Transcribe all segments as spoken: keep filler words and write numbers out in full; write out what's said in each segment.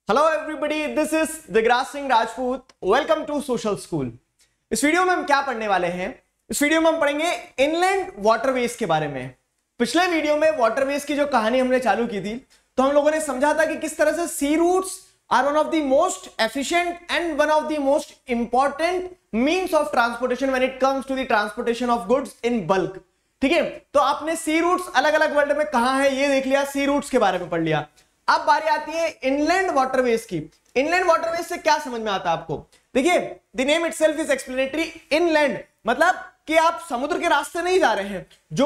Hello everybody, this is Digraj Singh Rajput. Welcome to social school. इस वीडियो में हम क्या पढ़ने वाले हैं? इस वीडियो में हम पढ़ेंगे इनलैंड वाटरवेज के बारे में। पिछले वीडियो में वाटरवेज की जो कहानी हमने चालू की थी, तो हम लोगों ने समझा था कि किस तरह से sea routes are one of the most efficient and one of the most important means of transportation when it comes to the transportation of goods in bulk. ठीक है, तो आपने सी रूट्स अलग अलग वर्ल्ड में कहां है ये देख लिया, सी रूट्स के बारे में पढ़ लिया। अब बारी आती है इनलैंड वाटरवेज की। इनलैंड वाटरवेज से क्या समझ में आता है आपको? देखिए, the name itself is explanatory. Inland मतलब कि आप समुद्र के रास्ते नहीं जा रहे हैं। जो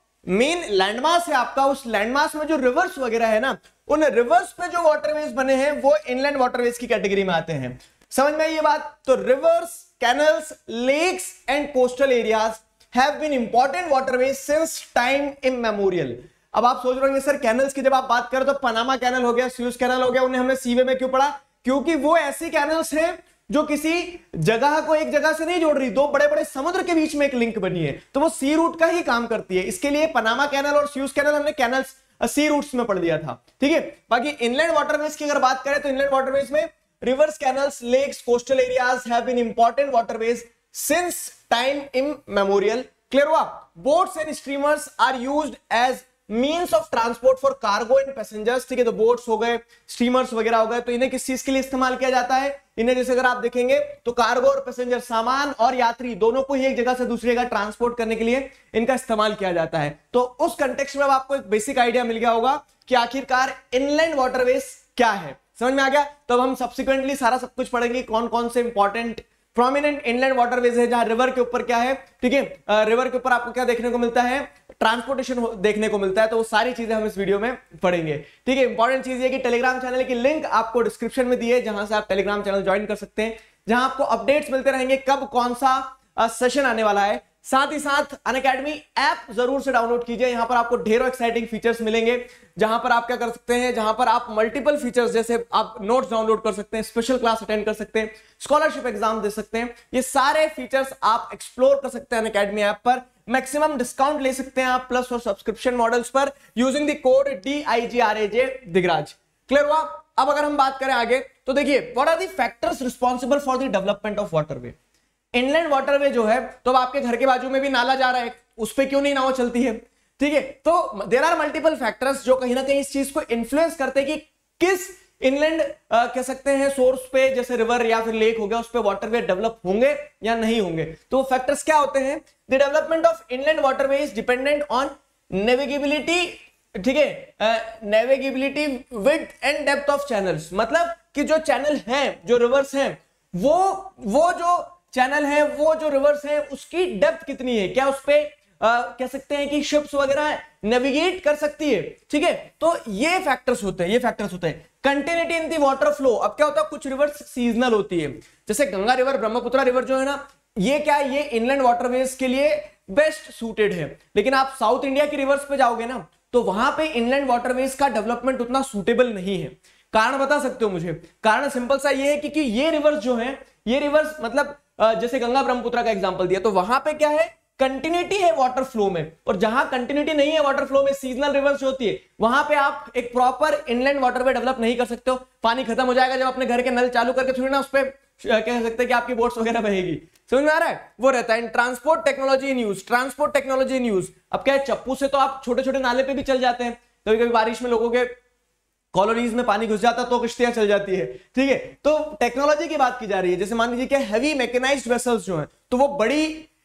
मेन लैंडमास है आपका, उस लैंडमास में जो रिवर्स वगैरह है ना, उन रिवर्स पे जो वाटरवेज बने हैं वो इनलैंड वाटरवेज की कैटेगरी में आते हैं। समझ में आई ये बात? तो rivers, canals, lakes and coastal areas have been important waterways since time immemorial. अब आप सोच रहे होंगे सर, कैनल्स की जब आप बात करें तो पनामा कैनल हो गया, सुएज कैनल हो गया, उन्हें हमने सीवे में क्यों पढ़ा? क्योंकि वो ऐसी कैनल्स हैं जो किसी जगह को एक जगह से नहीं जोड़ रही, दो बड़े बड़े समुद्र के बीच में एक लिंक बनी है, तो वो सी रूट का ही काम करती है। इसके लिए पनामा कैनल और सुएज कैनल हमने कैनल्स सी रूट्स में पढ़ दिया था। ठीक है, बाकी इनलैंड वाटरवेज की अगर बात करें तो इनलैंड वाटरवेज में rivers, canals, lakes, coastal areas have been important waterways since time immemorial. Clear हुआ? Boats and streamers are used as means of transport for cargo and passengers. ठीक है, तो बोट्स हो गए, स्टीमर्स वगैरह हो गए, तो इन्हें किस चीज के लिए इस्तेमाल किया जाता है? इन्हें जैसे अगर आप देखेंगे तो कार्गो और पैसेंजर, सामान और यात्री दोनों को ही एक जगह से दूसरी जगह ट्रांसपोर्ट करने के लिए इनका इस्तेमाल किया जाता है। तो उस कंटेक्स्ट में अब आपको एक बेसिक आइडिया मिल गया होगा कि आखिरकार इनलैंड वाटरवेज क्या है। समझ में आ गया? तो अब हम सब्सिक्वेंटली सारा सब कुछ पढ़ेंगे, कौन कौन से इंपॉर्टेंट प्रोमिनेंट इनलैंड वाटरवेज है जहां रिवर के ऊपर क्या है। ठीक है, रिवर के ऊपर आपको क्या देखने को मिलता है? ट्रांसपोर्टेशन देखने को मिलता है। तो वो सारी चीजें हम इस वीडियो में पढ़ेंगे। ठीक है, इंपॉर्टेंट चीज ये कि टेलीग्राम चैनल की लिंक आपको डिस्क्रिप्शन में दी है, जहां से आप टेलीग्राम चैनल ज्वाइन कर सकते हैं, जहां आपको अपडेट्स मिलते रहेंगे कब कौन सा सेशन आने वाला है। साथ ही साथ अनअकैडमी ऐप जरूर से डाउनलोड कीजिए। यहां पर आपको ढेरों एक्साइटिंग फीचर्स मिलेंगे, जहां पर आप क्या कर सकते हैं, जहां पर आप मल्टीपल फीचर्स जैसे आप नोट्स डाउनलोड कर सकते हैं, स्पेशल क्लास अटेंड कर सकते हैं, स्कॉलरशिप एग्जाम दे सकते हैं। ये सारे फीचर्स आप एक्सप्लोर कर सकते हैं अनअकैडमी ऐप पर। मैक्सिमम डिस्काउंट ले सकते हैं आप प्लस और सब्सक्रिप्शन मॉडल्स पर using the code D I G R A J Digraj. Clear हुआ? अब अगर हम बात करें आगे तो देखिए, what are the factors responsible for the development of waterway. Inland waterway जो है, तो आपके घर के बाजू में भी नाला जा रहा है, उस पर क्यों नहीं नाव चलती है? ठीक है, तो देयर आर मल्टीपल फैक्टर्स जो कहीं ना कहीं इस चीज को इन्फ्लुएंस करते हैं कि किस इनलैंड कह सकते हैं सोर्स पे, जैसे रिवर या फिर लेक हो गया, उस पे वाटरवे डेवलप होंगे या नहीं होंगे। तो फैक्टर्स क्या होते हैं? The development of inland waterway is dependent on navigability. ठीक है, navigability, width and depth of channels. मतलब कि जो चैनल हैं, जो रिवर्स हैं, वो वो जो चैनल है, वो जो रिवर्स है, उसकी डेप्थ कितनी है, क्या उस पे आ, कह सकते हैं कि शिप्स वगैरह नेविगेट कर सकती है। ठीक है, तो ये फैक्टर्स होते हैं, ये फैक्टर्स होते हैं। Continuity in the water flow. अब क्या होता है, कुछ रिवर्स सीजनल होती है, जैसे गंगा रिवर, ब्रह्मपुत्र रिवर जो है ना, ये क्या है, ये इनलैंड वाटरवेज के लिए बेस्ट सूटेड है। लेकिन आप साउथ इंडिया की रिवर्स पे जाओगे ना, तो वहां पे इनलैंड वाटरवेज का डेवलपमेंट उतना सूटेबल नहीं है। कारण बता सकते हो मुझे? कारण सिंपल सा ये है कि, कि ये रिवर्स जो है, ये रिवर्स मतलब जैसे गंगा ब्रह्मपुत्र का एग्जांपल दिया, तो वहां पे क्या है, कंटिन्यूटी है वाटर फ्लो में, और जहां कंटिन्यूटी नहीं है वाटर फ्लो में, सीजनल रिवर्स जो होती है, वहां पे आप एक प्रॉपर इनलैंड वाटरवे डेवलप नहीं कर सकते हो। पानी खत्म हो जाएगा जब अपने घर के नल चालू करके थोड़ी ना उस पर कह सकते हैं कि आपकी बोट्स वगैरह बहेगी। समझ में आ रहा है? वो रहता है transport technology in use. Transport technology in use, अब क्या है, चप्पू से तो आप छोटे छोटे नाले पे भी चल जाते हैं, कभी कभी बारिश में लोगों के कॉलोनीज में पानी घुस जाता तो किश्तियां चल जाती है। ठीक है, तो टेक्नोलॉजी की बात की जा रही है। जैसे मान लीजिए कि हैवी मैकेनाइज्ड वेसल्स जो हैं, तो वो बड़ी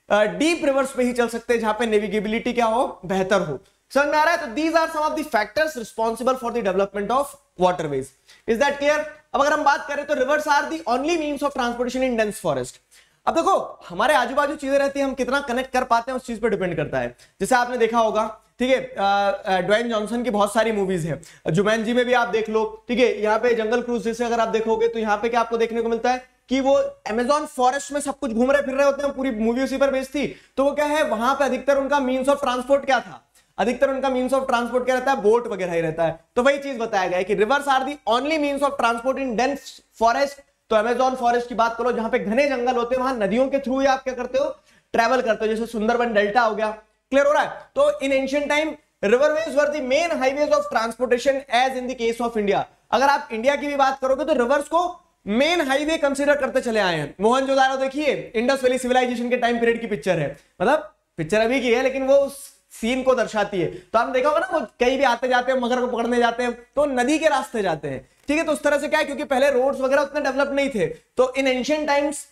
डीप रिवर्स पे ही चल सकते हैं, जहां पे नेविगेबिलिटी क्या हो, बेहतर हो। समझ में आ रहा है? तो these are some of the factors responsible for the development of waterways. Is that clear? अब अगर हम बात करें तो rivers are the only means of transportation in dense forest. अब देखो, हमारे आजू बाजू चीजें रहती है, हम कितना कनेक्ट कर पाते हैं उस चीज पर डिपेंड करता है। जैसे आपने देखा होगा, ठीक है, ड्वेन जॉनसन की बहुत सारी मूवीज है, जुमैनजी में भी आप देख लो। ठीक है, यहाँ पे जंगल क्रूज जैसे अगर आप देखोगे, तो यहाँ पे क्या आपको देखने को मिलता है कि वो अमेज़न फॉरेस्ट में सब कुछ घूम रहे फिर रहे होते हैं, पूरी मूवी उसी पर बेस्ड थी। तो वो क्या है, वहां पे अधिकतर उनका मीन्स ऑफ ट्रांसपोर्ट क्या था? अधिकतर उनका मीन्स ऑफ ट्रांसपोर्ट क्या रहता है? बोट वगैरह ही रहता है। तो वही चीज बताया गया है कि rivers are the only means of transport in dense forest. तो अमेज़न फॉरेस्ट की बात करो, जहां पे घने जंगल होते हैं, वहां नदियों के थ्रू ही आप क्या करते हो, ट्रेवल करते हो, जैसे सुंदरबन डेल्टा हो गया। क्लियर हो रहा है? तो in ancient time riverways were the main highways of transportation as in the case of India. अगर आप इंडिया की भी बात करोगे तो रिवर्स को मेन हाईवे कंसीडर करते चले आए हैं। मोहनजोदारो देखिए, इंडस वैली सिविलाइजेशन के टाइम पीरियड की पिक्चर है, मतलब पिक्चर अभी की है लेकिन वो उस सीन को दर्शाती है। तो आपने देखा होगा ना, वो कहीं भी आते जाते हैं, मगर को पकड़ने जाते हैं तो नदी के रास्ते जाते हैं, ठीक है। तो उस तरह से क्या है, क्योंकि पहले रोड्स वगैरह उतने डेवलप नहीं थे, तो in ancient times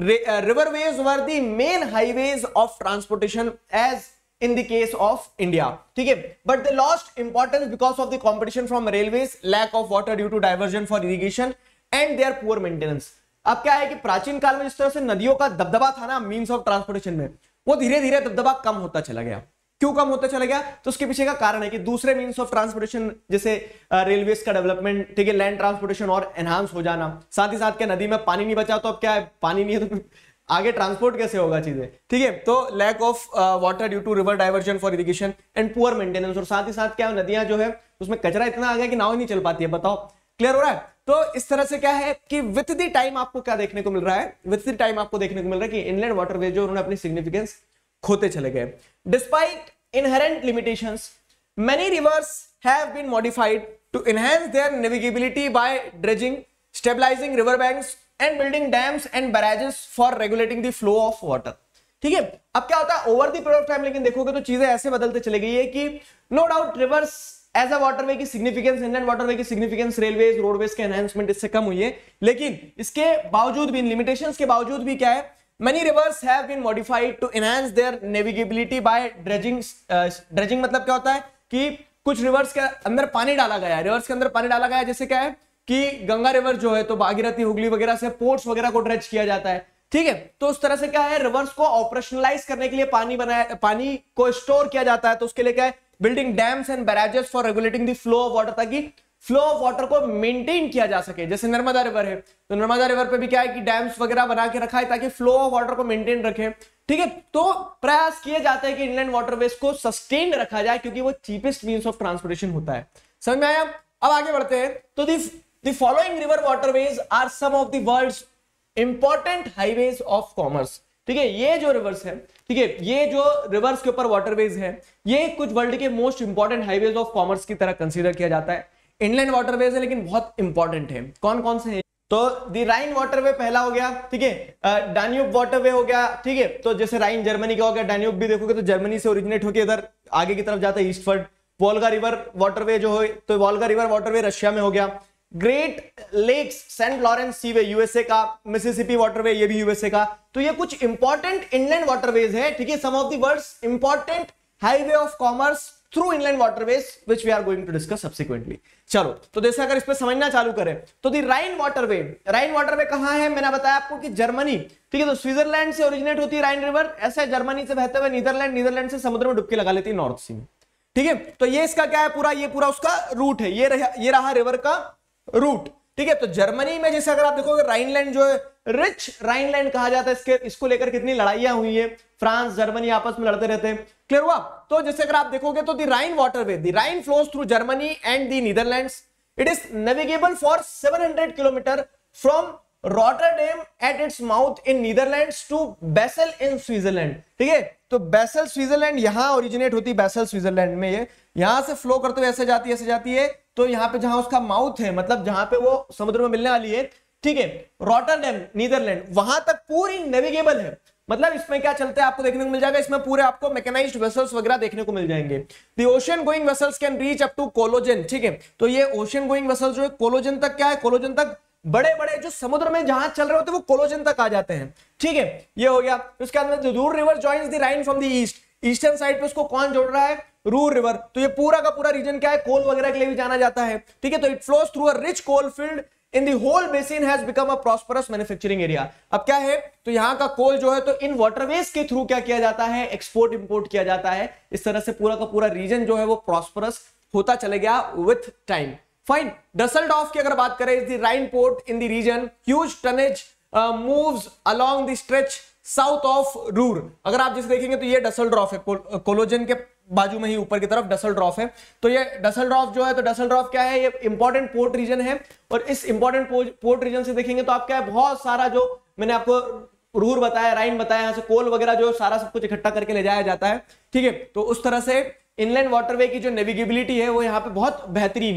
riverways were the main highways of transportation as in the case of India, ठीक है। But they lost importance because of the competition from railways, lack of water due to diversion for irrigation and their poor maintenance। अब क्या है कि प्राचीन काल में जिस तरह से नदियों का दबदबा था ना मीन्स ऑफ ट्रांसपोर्टेशन में, वो धीरे धीरे दबदबा कम होता चला गया। क्यों कम होता चला गया? तो उसके पीछे का कारण है कि दूसरे मीन्स ऑफ ट्रांसपोर्टेशन जैसे रेलवेज का डेवलपमेंट, ठीक है, लैंड ट्रांसपोर्टेशन और एनहांस हो जाना, साथ ही साथ क्या नदी में पानी नहीं बचा तो अब क्या है, पानी नहीं है तो आगे ट्रांसपोर्ट कैसे होगा चीजें, ठीक है। तो lack of water due to river diversion for irrigation and poor maintenance, और साथ ही साथ क्या नदियां जो है उसमें कचरा इतना आ गया कि नाव ही नहीं चल पाती है। बताओ, क्लियर हो रहा है? तो इस तरह से क्या है कि विथ द टाइम आपको क्या देखने को मिल रहा है, विथ द टाइम आपको देखने को मिल रहा है कि इनलैंड वाटरवे जो उन्होंने अपनी सिग्निफिकेंस खोते चले गए। Despite inherent limitations, many rivers have been modified to enhance their navigability by dredging, stabilising river banks and building dams and barrages for regulating the flow of water, ठीक है। अब क्या होता है over the period of time, लेकिन देखोगे तो चीजें ऐसे बदलते चले गई है कि no doubt rivers as a waterway की सिग्निफिकेंस, इनलैंड वाटरवे की सिग्निफिकेंस रेलवेज रोडवेज के एनहांसमेंट इससे कम हुई है, लेकिन इसके बावजूद भी, लिमिटेशंस के बावजूद भी क्या है, many rivers have been modified to enhance their navigability by dredging। Dredging uh, मतलब क्या होता है कि कुछ रिवर्स के अंदर पानी डाला गया है, रिवर्स के अंदर पानी डाला गया है, जैसे क्या है कि गंगा रिवर जो है तो भागीरथी हुगली वगैरह से पोर्ट्स वगैरह को ड्रेज किया जाता है, ठीक है। तो उस तरह से क्या है, रिवर्स को ऑपरेशनलाइज करने के लिए पानी बनाया, पानी को स्टोर किया जाता है, तो उसके लिए क्या है, building dams and barrages for regulating the flow of water, ताकि फ्लो ऑफ वाटर को मेंटेन किया जा सके। जैसे नर्मदा रिवर है तो नर्मदा रिवर पे भी क्या है कि डैम्स वगैरह बना के रखा है ताकि फ्लो ऑफ वाटर को मेंटेन रखे, ठीक है। तो प्रयास किए जाते हैं कि इनलैंड वाटरवेज को सस्टेन रखा जाए क्योंकि वो चीपेस्ट मींस ऑफ ट्रांसपोर्टेशन होता है। समझ में आया? अब आगे बढ़ते हैं। तो दी The following river waterways are some of the world's important highways of commerce, ठीक है। ये जो रिवर्स है, ठीक है, ये जो रिवर्स के ऊपर वाटरवेज है, ये कुछ वर्ल्ड के most important highways of commerce की तरह कंसीडर किया जाता है। इनलैंड वाटरवेज है लेकिन बहुत इंपॉर्टेंट है। कौन कौन से हैं? तो द राइन वाटरवे पहला हो गया, ठीक है, डान्यूब वाटरवे हो गया, ठीक है। तो जैसे राइन जर्मनी का हो गया, डान्यूब भी देखोगे तो जर्मनी से ओरिजिनेट होकर इधर आगे की तरफ जाता है ईस्टवर्ड। वोल्गा रिवर वाटरवे जो है तो वोल्गा रिवर वाटरवे रशिया में हो गया। Great Lakes Saint Lawrence seaway USA का, मिसिसिपी वाटरवे ये भी यूएसए का। तो ये कुछ इंपॉर्टेंट इनलैंड वाटरवेज है, ठीक है, some of the world's important highway of commerce through inland waterways which we are going to discuss subsequently. चलो, तो जैसे अगर इस पे समझना चालू करें तो the Rhine waterway, Rhine waterway कहां है? मैंने बताया आपको कि जर्मनी, ठीक है। तो स्विट्जरलैंड से ओरिजिनेट होती है राइन रिवर, ऐसे जर्मनी से बहते हुए नीदरलैंड, नीदरलैंड से समुद्र में डुबकी लगा लेती है नॉर्थ सी में, ठीक है। तो ये इसका क्या है पूरा, ये पूरा उसका रूट है, ये रहा, ये रहा रिवर का रूट, ठीक है। तो जर्मनी में जैसे अगर आप देखोगे राइनलैंड जो है रिच राइनलैंड कहा जाता है, इसके इसको लेकर कितनी लड़ाइयां हुई है, फ्रांस जर्मनी आपस में लड़ते रहते हैं, क्लियर हुआ? तो जैसे अगर आप देखोगे तो the Rhine waterway, the Rhine flows through Germany and the Netherlands, it is navigable for seven hundred kilometre from Rotterdam at its mouth in Netherlands to Basel in Switzerland, ठीक है। तो बेसल स्विट्जरलैंड यहां originate होती है, basal Switzerland में, ये यहां से फ्लो करते हुए ऐसे जाती है, ऐसे जाती है, तो यहां पे जहां उसका माउथ है, मतलब जहां पे वो समुद्र में मिलने वाली है, ठीक है, रॉटरडेम नीदरलैंड, वहां तक पूरी नेविगेबल है। मतलब इसमें क्या चलता है आपको देखने को मिल जाएगा, इसमें पूरे आपको मैकेनाइज्ड वेसल्स वगैरह देखने को मिल जाएंगे। The ocean going vessels can reach up to Cologne, ठीक है। तो ये ओशन गोइंग वेसल्स जो है कोलोजन तक, क्या है, कोलोजन तक, बड़े बड़े जो समुद्र में जहाज चल रहे होते हैं वो कोलोजन तक आ जाते हैं, ठीक है। ये हो गया। उसके अंदर Ruhr river joins the Rhine from the east, eastern side पे उसको कौन जोड़ रहा है? Ruhr river. तो ये पूरा का पूरा रीजन क्या है, कोल वगैरह के लिए भी जाना जाता है, ठीक है। तो it flows through a rich coal field in the whole basin has become a prosperous manufacturing area. अब क्या है, तो यहाँ का कोल जो है तो इन वाटरवेज के थ्रू क्या किया जाता है, एक्सपोर्ट इंपोर्ट किया जाता है। इस तरह से पूरा का पूरा रीजन जो है वो प्रॉस्परस होता चले गया विथ टाइम। फाइन। डसेल्डॉर्फ की अगर बात करें, is the Rhine port in the region, huge tonnage moves along the stretch south of Ruhr. अगर आप जिसे देखेंगे तो ये डसेल्डॉर्फ है, कोलोजन के बाजू में ही ऊपर की तरफ डसेल्डॉर्फ है। तो ये डसेल्डॉर्फ जो है, तो डसेल्डॉर्फ क्या है, ये इंपॉर्टेंट पोर्ट रीजन है। और इस इंपॉर्टेंट पोर्ट रीजन से देखेंगे तो आप क्या है, बहुत सारा जो मैंने आपको रूर बताया, राइन बताया, यहाँ से कोल वगैरह जो सारा सब कुछ इकट्ठा करके ले जाया जाता है, ठीक है। तो उस तरह से इनलैंड वाटरवे की जो नेविगेबिलिटी है वो यहाँ पे बहुत बेहतरीन है।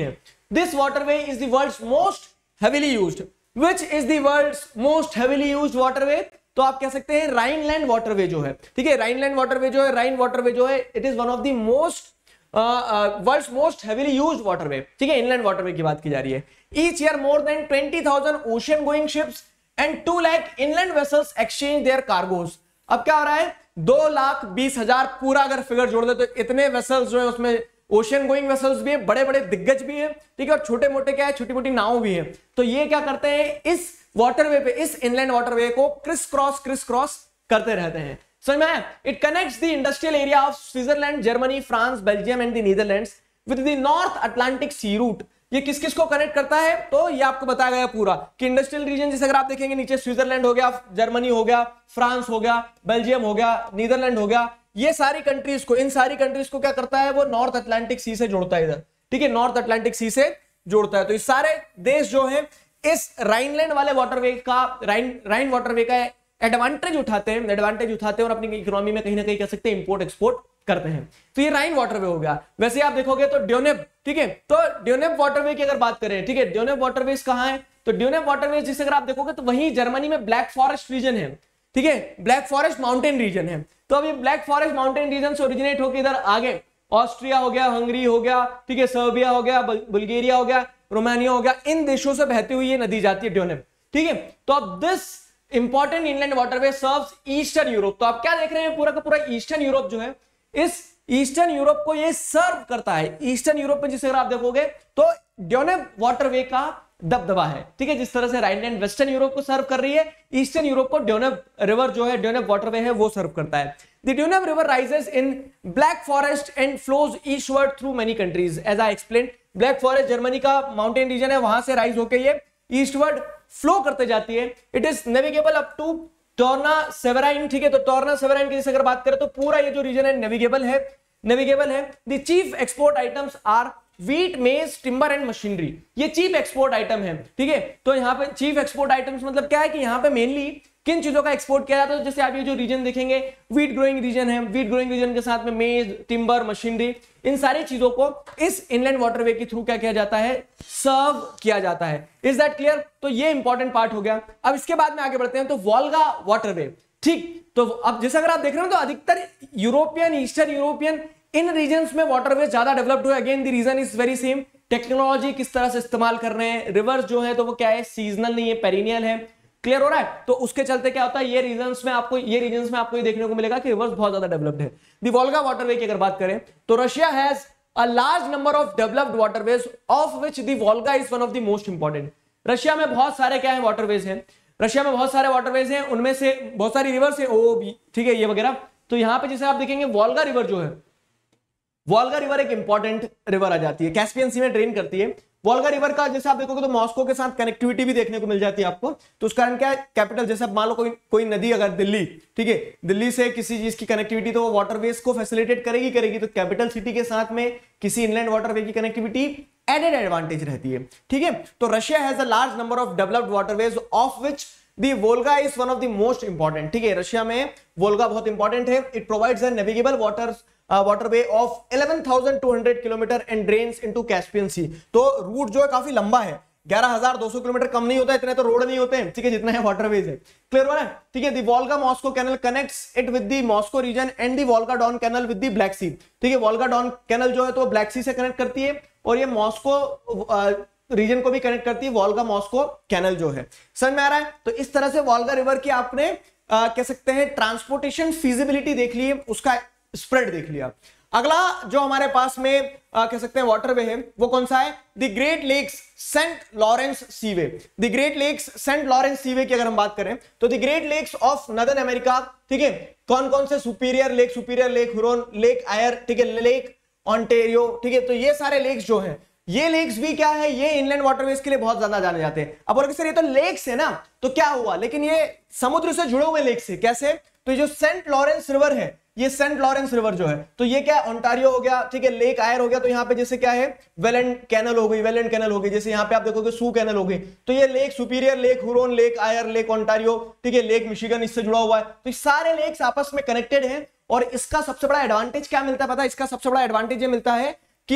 This waterway is the world's most heavily used. Which is the world's most heavily used waterway? तो आप कह सकते हैं राइनलैंड वाटरवे जो है, ठीक है, राइनलैंड वाटरवे जो है, राइन वाटरवे जो है, it is one of the most world's most heavily used waterway, ठीक है, इनलैंड वाटरवे की बात की जा रही है। Each year more than twenty thousand ocean going ships and two lakh inland vessels exchange their cargoes. अब क्या हो रहा है, दो लाख बीस हजार पूरा अगर फिगर जोड़ दे तो इतने वेसल्स जो है उसमें ओशन गोइंग वेसल्स भी है, बड़े बड़े दिग्गज भी है, ठीक है, और छोटे मोटे क्या है, छोटी मोटी नाव भी है। तो ये क्या करते हैं, इस वाटरवे पे, इस इनलैंड वाटरवे को क्रिस क्रॉस क्रिस क्रॉस करते रहते हैं। समझ में आया? It connects the industrial area of Switzerland, Germany, France, Belgium and the Netherlands with the North Atlantic sea route. ये किस किस को कनेक्ट करता है, तो ये आपको बताया गया पूरा कि इंडस्ट्रियल रीजन, जैसे अगर आप देखेंगे नीचे स्विट्जरलैंड हो गया, जर्मनी हो गया, फ्रांस हो गया, बेल्जियम हो गया, नीदरलैंड हो गया, ये सारी कंट्रीज को, इन सारी कंट्रीज को क्या करता है, वो नॉर्थ अटलांटिक सी से जोड़ता है इधर, ठीक है, नॉर्थ अटलांटिक सी से जोड़ता है। तो ये सारे देश जो है इस राइनलैंड वाले वाटरवे का, राइन राइन वाटरवे का एडवांटेज उठाते हैं, एडवांटेज उठाते हैं और अपनी इकोनॉमी में कहीं ना कहीं कह सकते हैं इंपोर्ट एक्सपोर्ट करते हैं। तो ये राइन वाटरवे हो गया। वैसे आप देखोगे तो ड्यूनेब, ठीक है, तो ड्यूनेब वाटरवे की अगर बात करें, ठीक है, ड्यूनेब वाटरवेज कहां है, तो ड्यूनेब वाटरवेज जिसे अगर आप देखोगे तो वहीं जर्मनी में ब्लैक फॉरेस्ट रीजन है, ठीक है, ब्लैक फॉरेस्ट माउंटेन रीजन है। तो अब ये ब्लैक फॉरेस्ट माउंटेन रीजन से ओरिजिनेट होकर इधर आगे ऑस्ट्रिया हो गया, हंगरी हो गया, ठीक है, सर्बिया हो गया, बुल्गारिया हो गया, रोमानिया हो गया, इन देशों से बहती हुई ये नदी जाती है ड्यूनेब, ठीक है। तो अब this important inland waterway serves eastern Europe. तो आप क्या देख रहे हैं, पूरा का पूरा ईस्टर्न यूरोप जो है, इस ईस्टर्न यूरोप को ये सर्व करता है। ईस्टर्न यूरोप में जिसे अगर आप देखोगे तो ड्यूनेब वाटरवे का दबदबा है, ठीक है, जिस तरह से राइनलैंड वेस्टर्न यूरोप को सर्व कर रही है, ईस्टर्न यूरोप को ड्यूनेब रिवर जो है, ड्यूनेब वाटरवे है, वो सर्व करता है। The Danube river rises in Black Forest and flows eastward through many countries. As I explain, Black Forest Germany का माउंटेन रीजन है, वहां से राइज होकर ये ईस्टवर्ड फ्लो करते जाती है। It is navigable up to Turnu Severin, ठीक है, तो टोर्ना सेवेराइन की जैसे अगर बात करें तो पूरा ये जो रीजन है नेविगेबल है, नेविगेबल है। The chief export items are wheat, maize, timber and machinery. ये चीफ एक्सपोर्ट आइटम है, ठीक है। तो यहाँ पे चीफ एक्सपोर्ट आइटम्स मतलब क्या है कि यहाँ पे मेनली किन चीजों का एक्सपोर्ट किया जाता है, जैसे आप ये जो रीजन देखेंगे व्हीट ग्रोइंग रीजन है, व्हीट ग्रोइंग रीजन के साथ में मेज, टिम्बर, मशीनरी, इन सारी चीजों को इस इनलैंड वाटरवे के थ्रू क्या किया जाता है, सर्व किया जाता है। Is that clear? तो ये इंपॉर्टेंट पार्ट हो गया। अब इसके बाद में आगे बढ़ते हैं, तो वोल्गा वाटरवे, ठीक। तो अब जैसे अगर आप देख रहे हो तो अधिकतर यूरोपियन, ईस्टर्न यूरोपियन इन रीजन्स में वाटरवे ज्यादा डेवलप्ड हुए। Again the region is very same, technology किस तरह से इस्तेमाल कर रहे हैं। रिवर्स जो है तो वो क्या है, सीजनल नहीं है, पेरिनियल है। क्लियर हो रहा है? तो उसके चलते क्या होता है, ये रीजन्स में आपको ये रीजन्स में आपको ये देखने को मिलेगा कि रिवर्स बहुत ज्यादा डेवलप्ड है। द वोल्गा वाटरवे की अगर बात करें तो Russia has a large number of developed waterways of which the Volga is one of the most important. Russia में बहुत सारे क्या है, वाटरवेज हैं। रशिया में बहुत सारे वाटरवेज हैं, उनमें से बहुत सारी रिवर्स है, ओ भी, ठीक है, ये वगैरह। तो यहां पे जैसे आप देखेंगे वोल्गा रिवर जो है, वोल्गा रिवर एक इंपॉर्टेंट रिवर आ जाती है, कैस्पियन सी में ड्रेन करती है। वोल्गा रिवर का जैसे आप देखोगे तो मॉस्को के साथ कनेक्टिविटी भी देखने को मिल जाती है आपको। तो उस कारण क्या है, कैपिटल, जैसे आप मान लो कोई कोई नदी अगर दिल्ली, ठीक है, दिल्ली से किसी चीज की कनेक्टिविटी तो वो वाटरवेज को फैसिलिटेट करेगी करेगी तो कैपिटल सिटी के साथ में किसी इनलैंड वाटरवे की कनेक्टिविटी एडेड एडवांटेज रहती है, ठीक है। तो Russia has a large number of developed waterways of which the Volga is one of the most important, ठीक है। रशिया में वोल्गा बहुत इंपॉर्टेंट है। It provides a navigable water waterway of eleven thousand two hundred kilometre and drains into Caspian Sea. तो route जो है काफी लंबा है, ग्यारह हज़ार दो सौ किलोमीटर कम नहीं होता, इतने तो रोड नहीं होते हैं, ठीक है, जितना है वाटरवेज है। क्लियर हो रहा है? ठीक है। The Volga Moscow canal connects it with the Moscow region and the Volga Don canal with the Black Sea, ठीक है। वोल्गा डॉन कैनल जो है तो ब्लैक सी से कनेक्ट करती है और ये मॉस्को रीजन को भी कनेक्ट करती है, वोल्गा मॉस्को कैनल जो है। समझ में आ रहा है? तो इस तरह से वोल्गा रिवर की आपने आ, कह सकते हैं ट्रांसपोर्टेशन फीजिबिलिटी देख ली, उसका स्प्रेड देख लिया। अगला जो हमारे पास में आ, कह सकते हैं वाटरवे है वो कौन सा है, the Great Lakes Saint Lawrence seaway. The Great Lakes Saint Lawrence seaway की अगर हम बात करें तो the Great Lakes of northern America, ठीक है, कौन कौन से, Superior Lake, Superior Lake Huron, Lake Erie, ठीक है, लेक ऑन्टेरियो, ठीक है। तो ये सारे लेक्स जो हैं, ये लेक्स भी क्या है, ये इनलैंड वाटरवेज के लिए बहुत ज्यादा जाने जाते हैं। अब बोलोगे सर ये तो लेक्स है ना, तो क्या हुआ, लेकिन ये समुद्र से जुड़े हुए लेक्स है। कैसे? तो ये जो सेंट लॉरेंस रिवर है, ये सेंट लॉरेंस रिवर जो है तो ये क्या है, ओंटारियो हो गया, ठीक है, लेक आयर हो गया। तो यहाँ पे जैसे क्या है, वेलेंड कैनल हो गई, वेलेंड कैनल हो गई, जैसे यहाँ पे आप देखोगे सू कैनल हो गई। तो ये Lake Superior, Lake Huron, Lake Erie, Lake Ontario, ठीक है, लेक मिशिगन इससे जुड़ा हुआ है। तो सारे लेक्स आपस में कनेक्टेड हैं और इसका सबसे बड़ा एडवांटेज क्या मिलता है पता है? इसका सबसे बड़ा एडवांटेज ये मिलता है कि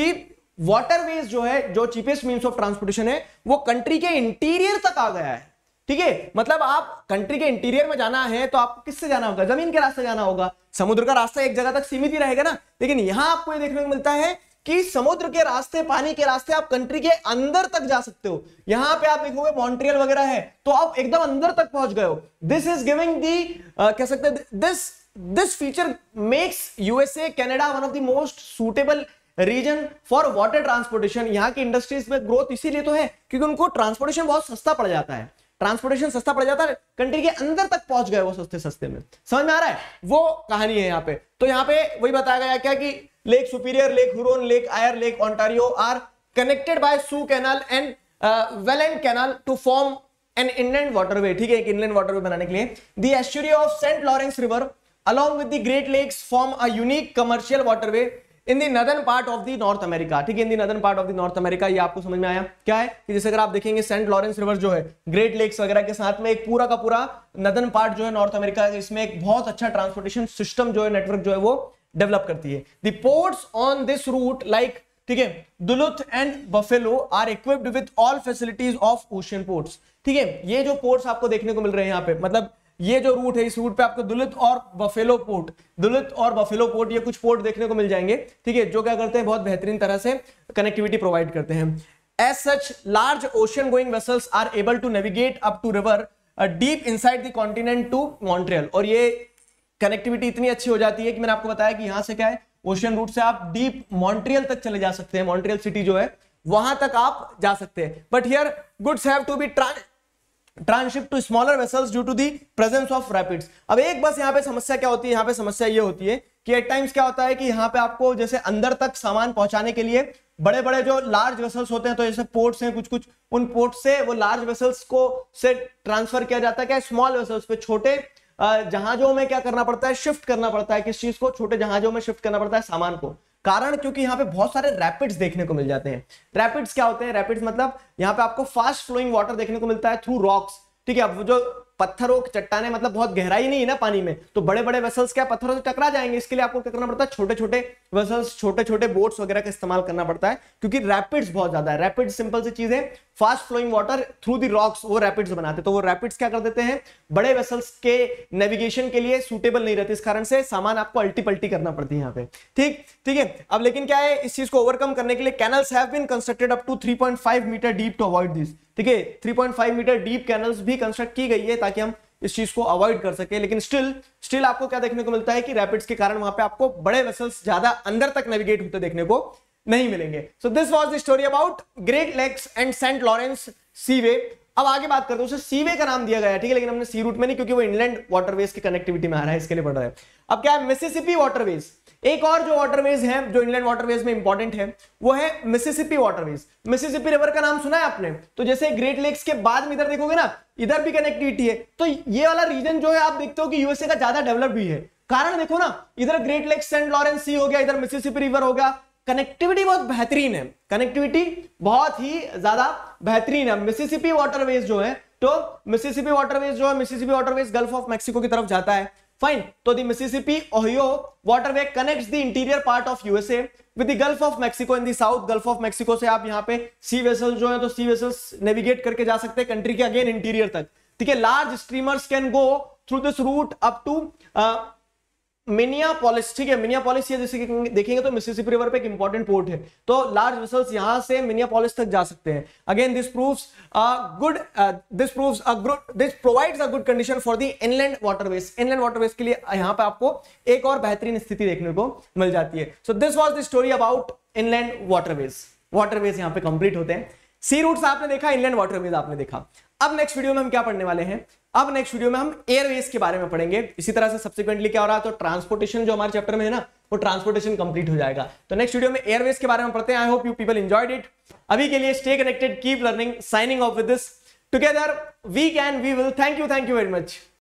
वाटरवेज जो है, जो चीपेस्ट मीन्स ऑफ ट्रांसपोर्टेशन है, वो कंट्री के इंटीरियर तक आ गया है। ठीक है, मतलब आप कंट्री के इंटीरियर में जाना है तो आपको किससे जाना होगा? जमीन के रास्ते जाना होगा। समुद्र का रास्ता एक जगह तक सीमित ही रहेगा ना, लेकिन यहां आपको ये देखने को मिलता है कि समुद्र के रास्ते, पानी के रास्ते आप कंट्री के अंदर तक जा सकते हो। यहां पे आप देखोगे मॉन्ट्रियल वगैरह है तो आप एकदम अंदर तक पहुंच गए हो। दिस इज गिविंग दी कह सकते हैं this this feature makes USA Canada one of the most suitable region for water transportation. यहाँ की इंडस्ट्रीज में ग्रोथ इसीलिए तो है क्योंकि उनको ट्रांसपोर्टेशन बहुत सस्ता पड़ जाता है। ट्रांसपोर्टेशन सस्ता पड़ जाता है, कंट्री के अंदर तक पहुंच गए वो सस्ते सस्ते में। समझ में आ रहा है? वो कहानी है यहाँ पे। तो यहाँ पे वही बताया गया क्या कि Lake Superior, Lake Huron, Lake Erie, Lake Ontario are connected by Soo canal and Welland canal to form an inland waterway. ठीक है, एक इनलैंड वाटरवे बनाने के लिए the estuary of Saint Lawrence river along with the Great Lakes form a unique commercial waterway in the northern part of the North America। ठीक है, in the northern part of the North America। ये आपको समझ में आया क्या है कि जैसे अगर आप देखेंगे सेंट लॉरेंस रिवर जो है ग्रेट लेक्स वगैरह के साथ में एक पूरा का पूरा नदर्न पार्ट जो है नॉर्थ अमेरिका, इसमें एक बहुत अच्छा ट्रांसपोर्टेशन सिस्टम जो है, नेटवर्क जो है वो डेवलप करती है। The ports on this route like, ठीक है, Duluth and Buffalo are equipped with all facilities of ocean ports. ठीक है, ये जो पोर्ट्स आपको देखने को मिल रहे हैं यहाँ पे, मतलब ये जो रूट है, इस रूट पे आपको दुलुथ और बफेलो पोर्ट, दुलुथ और बफेलो पोर्ट, ये कुछ पोर्ट देखने को मिल जाएंगे। ठीक है, जो क्या करते हैं, बहुत बेहतरीन तरह से कनेक्टिविटी प्रोवाइड करते हैं। As such large ocean going vessels are able to navigate up to river deep inside the continent to Montreal. और ये कनेक्टिविटी इतनी अच्छी हो जाती है कि मैंने आपको बताया कि यहां से क्या है, ओशन रूट से आप डीप मॉन्ट्रियल तक चले जा सकते हैं। मॉन्ट्रियल सिटी जो है वहां तक आप जा सकते हैं। But here goods have to be transship to smaller vessels due to the presence of rapids. अब एक बस यहाँ पे समस्या क्या होती है, यहाँ पे समस्या ये होती है कि एट टाइम्स क्या होता है कि यहाँ पे आपको जैसे अंदर तक सामान पहुंचाने के लिए बड़े बड़े जो लार्ज वेसल्स होते हैं, तो जैसे पोर्ट्स हैं कुछ कुछ, उन पोर्ट से वो लार्ज वेसल्स को से ट्रांसफर किया जाता है क्या, स्मॉल वेसल्स पे, छोटे जहाजों में क्या करना पड़ता है, शिफ्ट करना पड़ता है। किस चीज को? छोटे जहाजों में शिफ्ट करना पड़ता है सामान को। कारण क्योंकि यहाँ पे बहुत सारे रैपिड्स देखने को मिल जाते हैं। रैपिड्स क्या होते हैं? रैपिड्स मतलब यहाँ पे आपको फास्ट फ्लोइंग वाटर देखने को मिलता है थ्रू रॉक्स। ठीक है, अब जो पत्थरों चट्टाने, मतलब बहुत गहराई नहीं है ना पानी में, तो बड़े बड़े वेसल्स क्या पत्थरों से टकरा जाएंगे। इसके लिए आपको क्या करना पड़ता है, छोटे छोटे वेसल्स, छोटे छोटे बोट्स वगैरह का इस्तेमाल करना पड़ता है, क्योंकि रैपिड्स बहुत ज्यादा है। रैपिड्स सिंपल सी चीज है, fast flowing water through the rocks, वो रैपिड्स बनाते हैं। तो वो रैपिड्स क्या कर देते हैं, बड़े वेसल्स के नेविगेशन के लिए सूटेबल नहीं रहते, इस कारण से सामान आपको अल्टी पल्टी करना पड़ती है यहाँ पे। ठीक ठीक है, अब लेकिन क्या है, इस चीज को ओवरकम करने के लिए canals have been constructed up to three point five metre deep to avoid this. ठीक है, three point five metre deep canals भी कंस्ट्रक्ट की गई है ताकि हम इस चीज को अवॉइड कर सके। लेकिन स्टिल स्टिल आपको क्या देखने को मिलता है कि रैपिड्स के कारण वहां पे आपको बड़े वेसल्स ज्यादा अंदर तक नेविगेट होते देखने को नहीं मिलेंगे। So this was the story about Great Lakes and Saint Lawrence seaway. अब आगे बात करते हैं, उसे सीवे का नाम दिया गया है, ठीक है, लेकिन हमने सी रूट में नहीं, क्योंकि वो इनलैंड वाटरवेज की कनेक्टिविटी में आ रहा है, इसके लिए पढ़ रहा है। अब क्या है, मिसिसिपी वाटरवेज। एक और जो वाटरवेज है जो इनलैंड वाटरवेज में इंपॉर्टेंट है वो है मिसिसिपी वाटरवेज। मिसिसिपी रिवर का नाम सुना है आपने? तो जैसे ग्रेट लेक्स के बाद में इधर देखोगे ना, इधर भी कनेक्टिविटी है। तो ये वाला रीजन जो है आप देखते हो कि यूएसए का ज्यादा डेवलप भी है। कारण देखो ना, इधर Great Lakes Saint Lawrence sea हो गया, इधर मिसिसिपी रिवर हो गया। कनेक्टिविटी बहुत बेहतरीन है, कनेक्टिविटी बहुत ही ज्यादा बेहतरीन है। मिसिसिपी वाटरवेज जो है, तो मिसिसिपी वाटरवेज जो है, Mississippi waterways Gulf of Mexico की तरफ जाता है। फाइन, तो the Mississippi Ohio waterway connects the interior part of USA with the Gulf of Mexico in the south. Gulf of Mexico से आप यहाँ पे सी वेसल्स जो है, तो सी वेसल्स नेविगेट करके जा सकते हैं कंट्री के अगेन इंटीरियर तक। ठीक है, large streamers can go through this route up to Minneapolis. ठीक है, मिनियापोलिस ये जैसे देखेंगे तो मिसिसिपी रिवर पे एक इंपॉर्टेंट पोर्ट है, तो लार्ज वेसल्स यहां से मिनियापोलिस तक जा सकते हैं। Again this proves a good this proves a good this provides a good condition for the inland waterways. Inland waterways के लिए यहां पे आपको एक और बेहतरीन स्थिति देखने को मिल जाती है। So this was the story about inland waterways. Waterways यहां पे कंप्लीट होते हैं। सी रूट्स आपने देखा, इनलैंड वाटरवेज आपने देखा। अब नेक्स्ट वीडियो में हम क्या पढ़ने वाले हैं? अब नेक्स्ट वीडियो में हम एयरवेज के बारे में पढ़ेंगे। इसी तरह से सब्सिक्वेंटली क्या हो रहा है, तो ट्रांसपोर्टेशन जो हमारे चैप्टर में है ना, वो ट्रांसपोर्टेशन कंप्लीट हो जाएगा। तो नेक्स्ट वीडियो में एयरवेज के बारे में पढ़ते हैं। I hope you people enjoyed it. अभी के लिए stay connected, keep learning, signing off with this, together we can we will. Thank you, thank you very much.